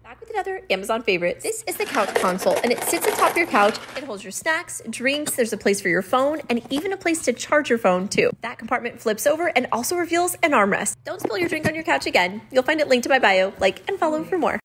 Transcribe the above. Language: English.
Back with another Amazon favorite. This is the couch console, and it sits atop your couch. It holds your snacks, drinks, there's a place for your phone, and even a place to charge your phone too. That compartment flips over and also reveals an armrest. Don't spill your drink on your couch again. You'll find it linked to my bio. Like and follow for more.